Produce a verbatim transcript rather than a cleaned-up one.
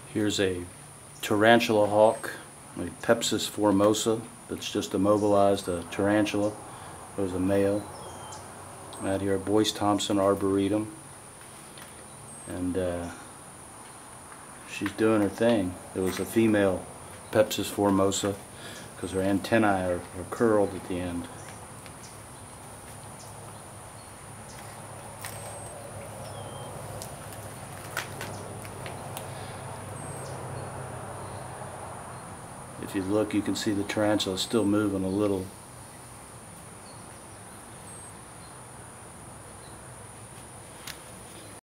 Here's a Tarantula Hawk, a Pepsis formosa that's just immobilized a tarantula. It was a male. Out here at Boyce Thompson Arboretum, and uh, she's doing her thing. It was a female Pepsis formosa because her antennae are, are curled at the end. If you look, you can see the tarantula still moving a little